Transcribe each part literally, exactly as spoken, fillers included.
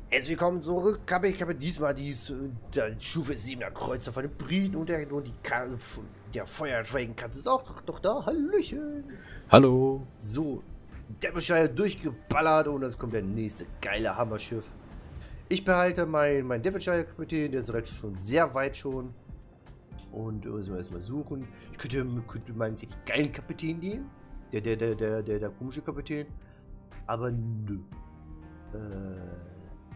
Herzlich willkommen zurück. Ich habe, ich habe diesmal die äh, Stufe siebener Kreuzer von den Briten und der, und die Ka der Feuerschweigenkatze ist auch doch, doch da. Hallöchen. Hallo. So, Devonshire durchgeballert und es kommt der nächste geile Hammerschiff. Ich behalte mein, mein Devonshire-Kapitän, der ist halt schon sehr weit schon. Und äh, müssen wir erstmal suchen. Ich könnte, könnte meinen richtig geilen Kapitän nehmen. Der, der, der, der, der, der komische Kapitän. Aber nö. Äh.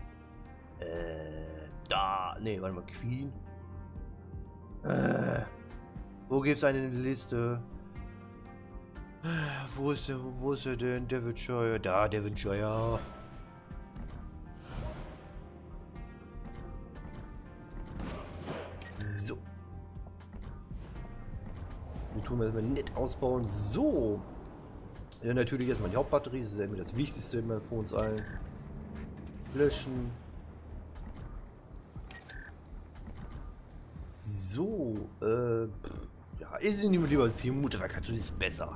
Äh, da. Ne, warte mal, Queen. Äh, wo gibt's eine Liste? Äh, wo ist der, wo ist er denn? Devonshire. Da, Devonshire. So. Wir tun wir erstmal nett ausbauen. So. Ja, natürlich erstmal die Hauptbatterie. Das ist ja immer das Wichtigste immer für uns allen. Löschen. So, äh, ja, ich nehme lieber als die Mutterwerk, das ist besser.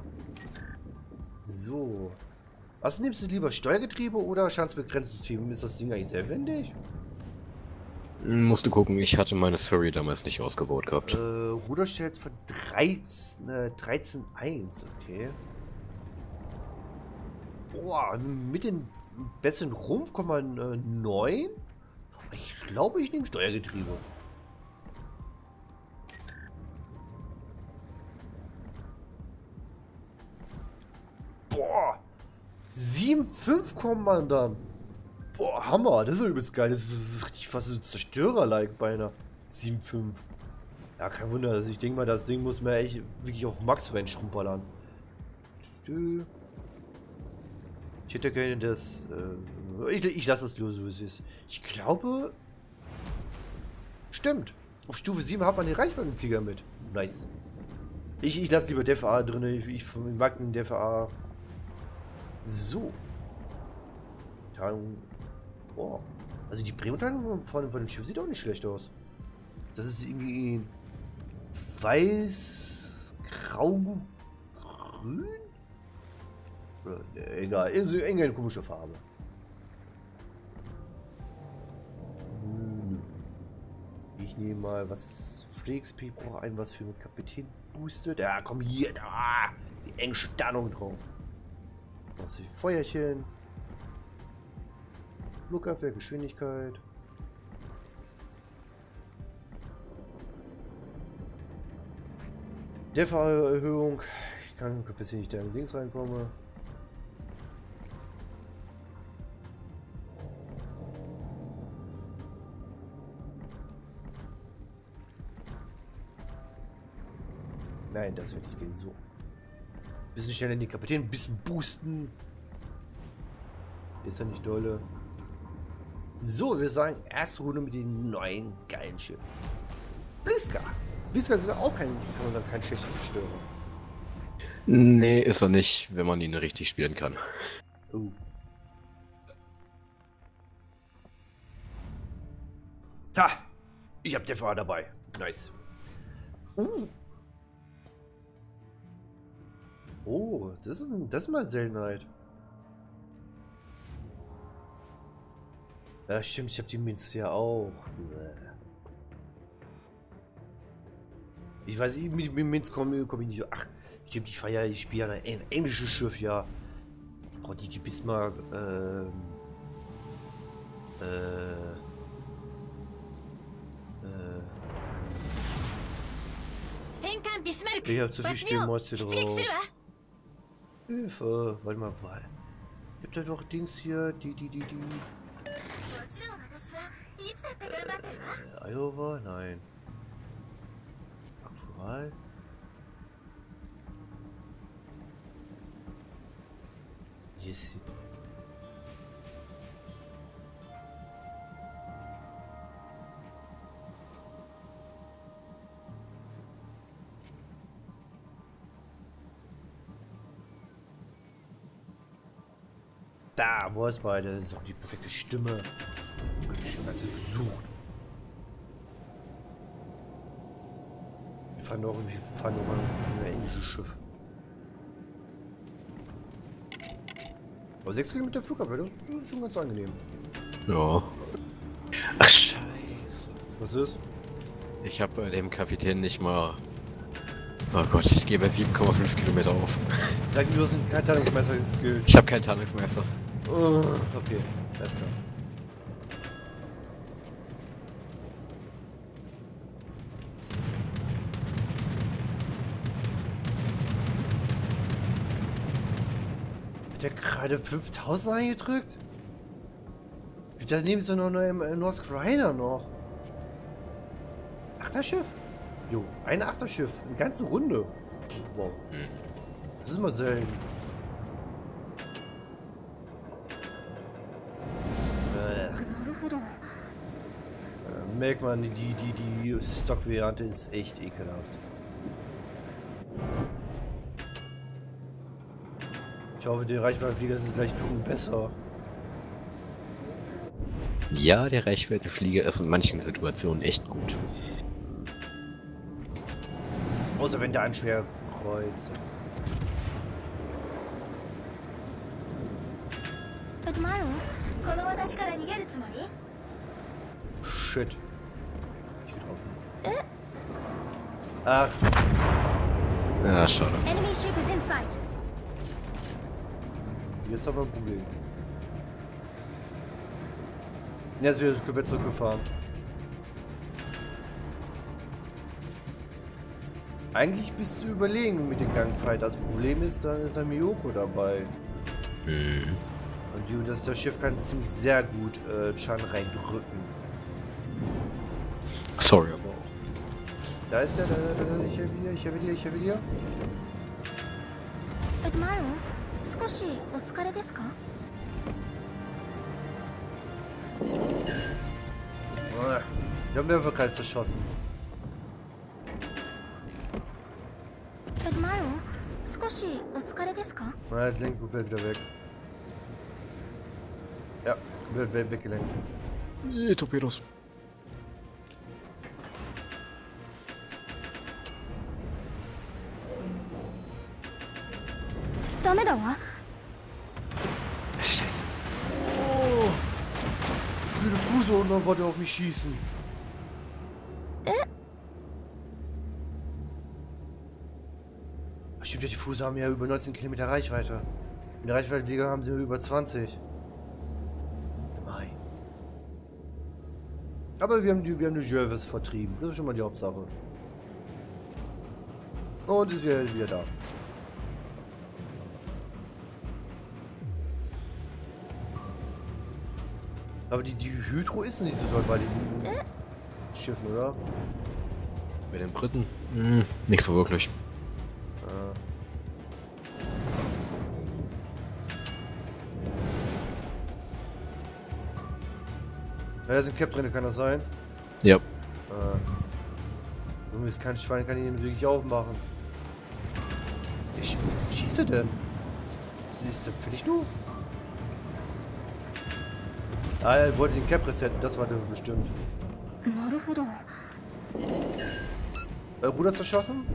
So. Was nimmst du lieber? Steuergetriebe oder Schadensbegrenzungssystem? Ist das Ding eigentlich sehr wendig? Musst du gucken, ich hatte meine Surrey damals nicht ausgebaut gehabt. Äh, Ruderstärke von dreizehn, äh, dreizehn Komma eins, okay. Boah, mit dem besseren Rumpf kommt man äh, neun? Ich glaube, ich nehme Steuergetriebe. Boah! sieben Komma fünf Kommandant! Boah, Hammer! Das ist ja übelst geil. Das ist, das ist richtig fast so Zerstörer-like beinahe. sieben Komma fünf. Ja, kein Wunder. Also ich denke mal, das Ding muss man echt wirklich auf Max schrumpern. Ich hätte gerne das. Äh, ich ich lasse das los, so wie es ist. Ich glaube. Stimmt. Auf Stufe sieben hat man den Reichweitenflieger mit. Nice. Ich, ich lasse lieber D F A drin. Ich, ich mag den D F A. So. Dann. Boah. Also die Prämieteilung von, von dem Schiff sieht auch nicht schlecht aus. Das ist irgendwie weiß, grau, grün? Oder, ne, egal. Ist irgendeine komische Farbe. Hm. Ich nehme mal was. X P braucht ein, was für einen Kapitän boostet. Ja, komm hier. Da. Die Engstannung drauf. Was für Feuerchen. Flugabwehr, Geschwindigkeit. D F A-Erhöhung. Ich kann bis ich nicht da links reinkomme. Nein, das wird nicht gehen. So. Bisschen schneller in den Kapitän, ein bisschen boosten. Ist ja nicht dolle. So, wir sagen erste Runde mit dem neuen geilen Schiff. Bliska. Bliska ist ja auch kein, kann man sagen, kein schlechter Zerstörer. Nee, ist er nicht, wenn man ihn richtig spielen kann. Oh. Ha! Ich hab D F A dabei. Nice. Uh. Oh, das ist, das ist mal Seltenheit. Ja, stimmt, ich habe die Minz ja auch. Ich weiß, mit, mit Minz komme komm ich nicht. Ach, stimmt, ich feiere, ich spiele ja ein englisches Schiff, ja. Oh, die, die Bismarck, ähm. Äh. Äh. Ich hab zu viel Stimmmotze drauf. Hilfe, warte mal, weil. Gibt da noch Dings hier, die, die, die, die. Äh, Iowa? Nein. Aktual? Yes. Da, wo ist beide? Das ist auch die perfekte Stimme. Ich hab schon ganz gesucht. Wir fahren doch irgendwie fahren noch ein englisches Schiff. Aber sechs Kilometer Flugabwehr, das ist schon ganz angenehm. Ja. Ach, scheiße. Was ist? Ich habe bei dem Kapitän nicht mal... Oh Gott, ich gehe bei sieben Komma fünf Kilometer auf. Sag mir, du hast kein Tarnungsmesser geskillt. Ich habe keinen Tarnungsmeister. Oh, okay, besser. Hat der gerade fünftausend eingedrückt? Das nehmen sie doch noch im äh, North Ryder noch. Achterschiff? Jo, ein Achterschiff. Eine ganze Runde. Wow. Hm. Das ist mal selten. Ach. Äh, merkt man, die, die, die Stock-Variante ist echt ekelhaft. Ich hoffe, der Reichweitenflieger ist gleich tun besser. Ja, der Reichweitenflieger ist in manchen Situationen echt gut. Außer wenn der ein schwer kreuzt. Shit. Ich getroffen. Ach. Ja, schade. Jetzt haben wir ein Problem. Jetzt wird das Quebec zurückgefahren. Eigentlich bist du überlegen mit dem Gangfight. Das Problem ist, dann ist ein Miyoko dabei. Hm. Und die, das, das Schiff kann ziemlich sehr gut äh, Chan reindrücken. Sorry, aber auch. Da ist er, da, da, da, ich helfe dir, ich helfe dir, ich helfe dir. Ah, wir haben einfach keins zerschossen. Na, das lenkt komplett wieder weg. Ja, komplett we weggelenkt. Nee, Torpedos. Scheiße. Oh! Blöde Fuso und dann wollte er auf mich schießen. Ach, stimmt ja, die Fuso haben ja über neunzehn Kilometer Reichweite. In der Reichweitenflieger haben sie über zwanzig. Gemein. Aber wir haben die, wir haben die Jervis vertrieben. Das ist schon mal die Hauptsache. Und ist wieder, wieder da. Aber die, die Hydro ist nicht so toll bei den Schiffen, oder? Bei den Briten? Hm, nicht so wirklich. Ah. Ja, da ist ein Cap drin, kann das sein? Ja. Ah. Junge, ist kein Schwein, kann ich ihn wirklich aufmachen. Der sch schießt er denn? Das ist der völlig doof. Ah, er wollte den Cap resetten, das war der bestimmt. Äh, Ruder zerschossen?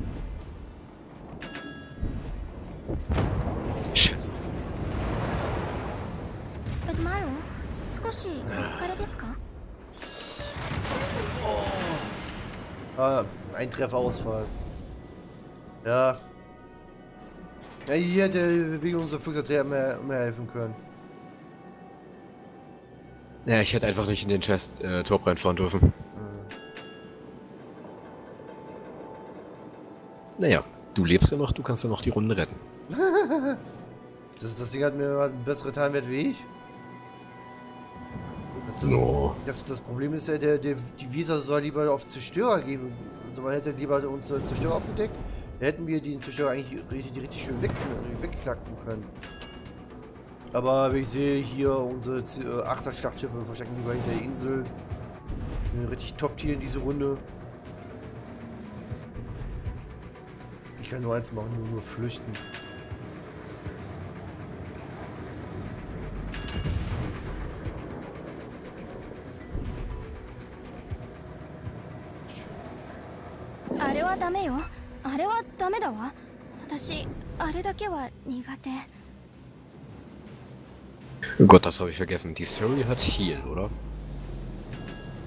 Scheiße. Oh. Ah, ein Trefferausfall. Ja. Ja, hier hätte wegen unserer Flugzeugträger mehr, mehr helfen können. Ja, ich hätte einfach nicht in den Chest äh, Torp reinfahren dürfen. Hm. Naja, du lebst ja noch, du kannst ja noch die Runde retten. das, das Ding hat mir einen besseren Tarnwert wie ich. Das, das, No. das, das Problem ist ja, der, der, die Visa soll lieber auf Zerstörer gehen. Also man hätte lieber unsere Zerstörer aufgedeckt. Da hätten wir den Zerstörer eigentlich richtig, richtig schön weg, wegklacken können. Aber wie ich sehe, hier unsere Achter-Schlachtschiffe verstecken lieber hinter der Insel. Das sind richtig Top-Tier in diese Runde. Ich kann nur eins machen, nur, nur flüchten. Oh Gott, das habe ich vergessen. Die Surrey hat Heal, oder?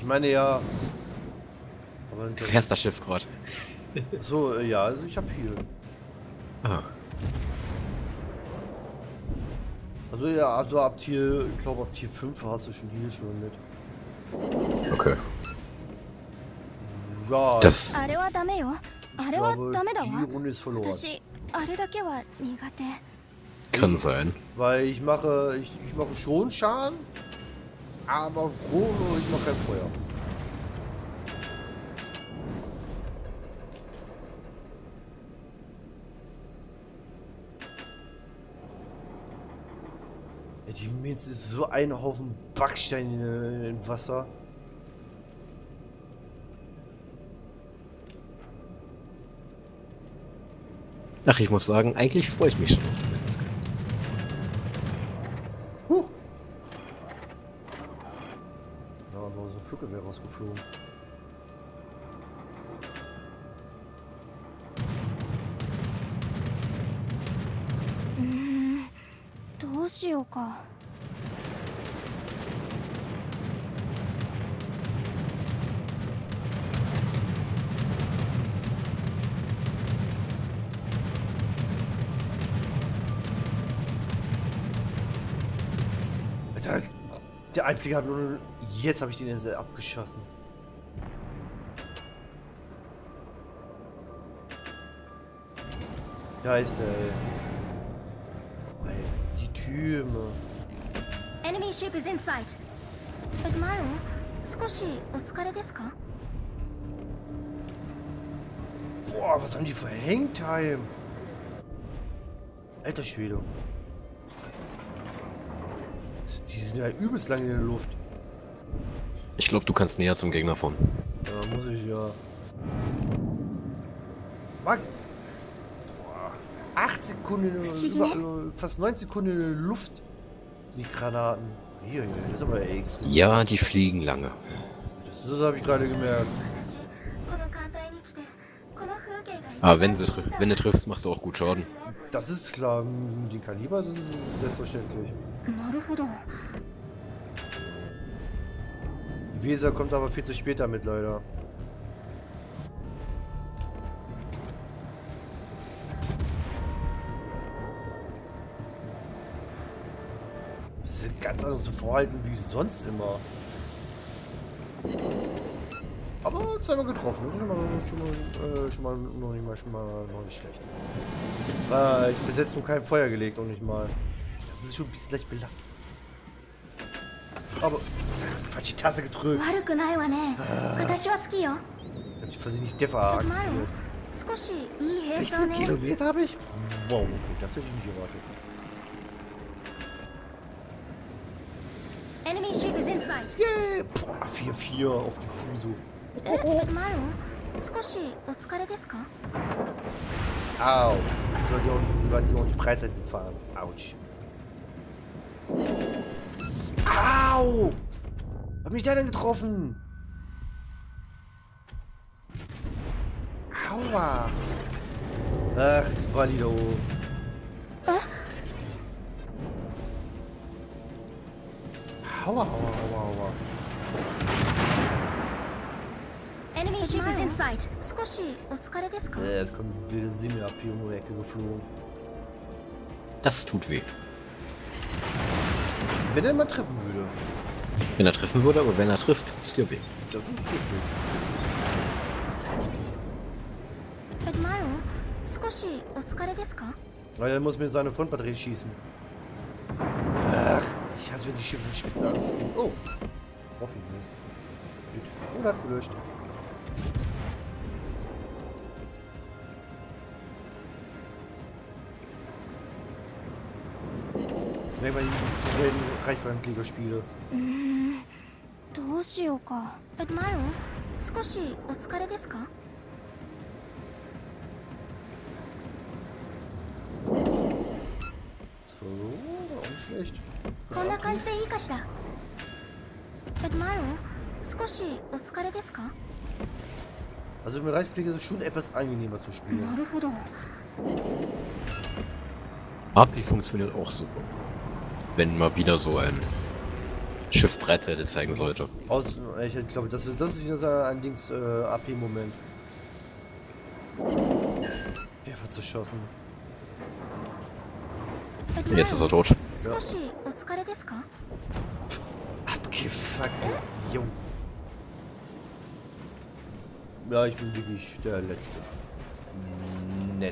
meine ja... Aber Du fährst das Schiff gerade. so, äh, ja, also ich hab hier. Ah. Also ja, also ab Tier, ich glaube ab Tier fünf hast du schon hier schon mit. Okay. Ja, Das... ich glaube, die Runde ist verloren. kann sein. Weil ich mache, ich, ich mache schon Schaden, aber auf Kohle, ich mache kein Feuer. Ja, die Minze ist so ein Haufen Backstein in, in Wasser. Ach, ich muss sagen, eigentlich freue ich mich schon auf die Metzger. Huch! Da war so ein Fluggewehr rausgeflogen. Hm, どうしようか。 Alter, der Einflieger hat nur... Jetzt habe ich den Insel abgeschossen. Da ist er. Alter, die Türme. Enemy ship is in sight. Admiral, 少しお疲れですか? Boah, was haben die für Hangtime? Alter Schwede. Die sind ja übelst lang in der Luft. Ich glaube, du kannst näher zum Gegner fahren. Ja, muss ich ja. Mag. Boah, acht Sekunden, über, fast neun Sekunden in der Luft. Die Granaten. Hier, hier, das ist aber echt. Ja, die fliegen lange. Das, das habe ich gerade gemerkt. Aber wenn, sie, wenn du triffst, machst du auch gut Schaden. Das ist klar. Die Kaliber, das ist selbstverständlich. Die Weser kommt aber viel zu spät damit, leider. Das ist ganz anderes Verhalten wie sonst immer. Aber zweimal getroffen, das ist schon mal, schon mal, äh, schon mal, noch, nicht mal, schon mal noch nicht schlecht. Äh, ich bis jetzt noch kein Feuer gelegt, noch nicht mal. Das ist schon ein bisschen leicht belastend. Aber, ach, falsche Taste gedrückt. Ah, hab ich versehentlich Deffer aktiviert. sechzehn Kilometer habe ich? Wow, okay, das hätte ich nicht erwartet. Enemy ship is in sight. Yeah. Boah, vier vier auf die Fuso. Admiral, 少しお疲れですか? Au. Ich sollte auch nicht über die, die Preisseite fahren. Autsch. Au! Hab mich da denn getroffen? Aua! Ach, das war die da oben. Aua, aua, aua, aua. Enemy ship is in sight. 少しお疲れですか? Äh, jetzt kommt ein wilde Sinne ab hier um die Ecke geflogen. Das tut weh. Wenn er mal treffen würde. Wenn er treffen würde, aber wenn er trifft, ist dir weh. Das ist richtig. Admiral, 少しお疲れですか? Weil er muss mit seiner Frontbatterie schießen. Ach, ich hasse, wenn die Schiffe spitze anfliegen. Oh. Hoffentlich. Gut. Oder hat gelöscht. Jetzt merkt man, ich zu selten Reichweitenkrieger spiele. Hm, どうしようか. Admiral, 少しお疲れですか? So, auch nicht schlecht. こんな感じでいいかしら? Admiral, 少しお疲れですか? Also mit Reichsfliege ist es schon etwas angenehmer zu spielen. なるほど. A P funktioniert auch super. Wenn mal wieder so ein Schiff Breitseite zeigen sollte. Aus, ich glaube, das, das ist dieser allerdings äh, A P-Moment. Wer wird zerschossen? Jetzt ist er tot. 少しお疲れですか？ Abgefuckt, jo. Ja, ich bin wirklich der Letzte. Nett.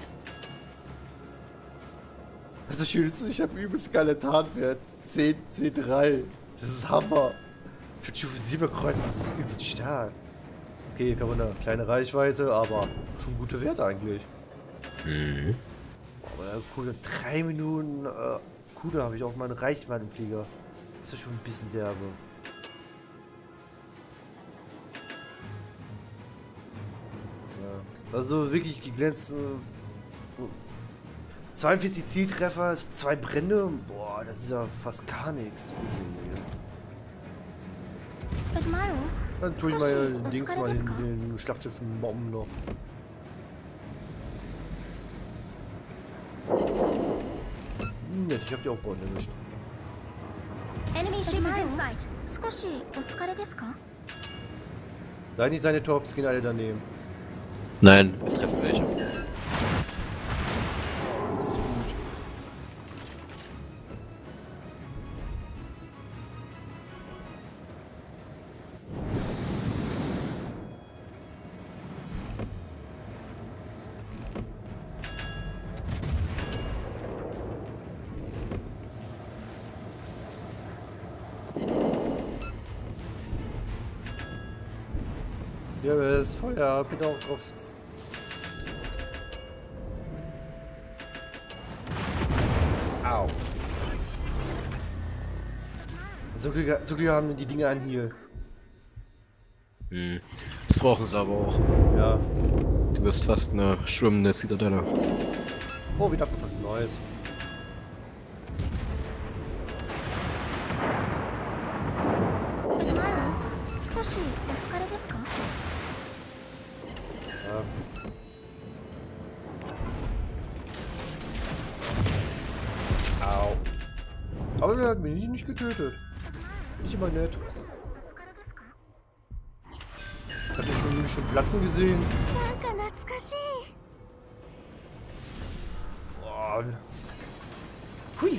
Also schön ist, ich habe übelst geile Tarnwert. zehn C drei. Das ist Hammer. Für Stufe sieben Kreuz ist das übelst stark. Okay, kann man eine kleine Reichweite, aber schon gute Werte eigentlich. Mhm. Aber coole drei Minuten. Äh, cool, da habe ich auch mal eine Reichweite im Flieger. Das ist schon ein bisschen derbe. Ja. Also wirklich geglänzt. Äh, zweiundvierzig Zieltreffer, zwei Brände. Boah, das ist ja fast gar nichts. Dann tue ich mal Dings mal in den Schlachtschiffen Bomben noch. Nett, ich hab die Aufbauten erwischt. Nein, nicht seine Tops, gehen alle daneben. Nein, es treffen welche. Das ist gut. Ja, das Feuer, bitte auch drauf. Au. So Glück, so Glück haben die Dinge an hier. Hm. Das brauchen sie aber auch. Ja. Du wirst fast eine schwimmende Zitadelle. Oh, wieder abgefuckt. Neues. Ja. Au. Aber der hat mich nicht getötet. Nicht immer nett. Habt ihr schon, schon Platzen gesehen? Boah. Hui.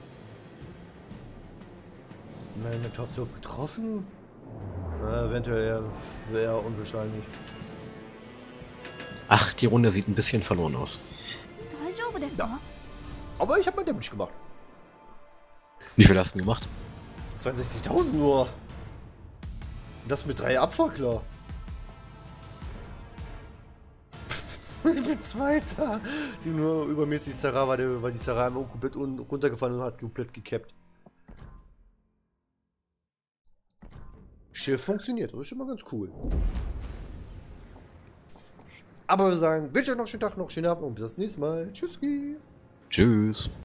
Meine Torso getroffen? Na, eventuell eher, eher unwahrscheinlich. Ach, die Runde sieht ein bisschen verloren aus. Ja. Aber ich habe mein Damage gemacht. Wie viel hast du denn gemacht? zweiundsechzigtausend nur. Und das mit drei Abfackler. Ich bin Zweiter. Die nur übermäßig Zara war, der, weil die Zara immer komplett runtergefallen und hat komplett gekappt. Schiff funktioniert, das ist schon mal ganz cool. Aber wir sagen, wünsche euch noch einen schönen Tag, noch einen schönen Abend und bis zum nächsten Mal. Tschüsski. Tschüss.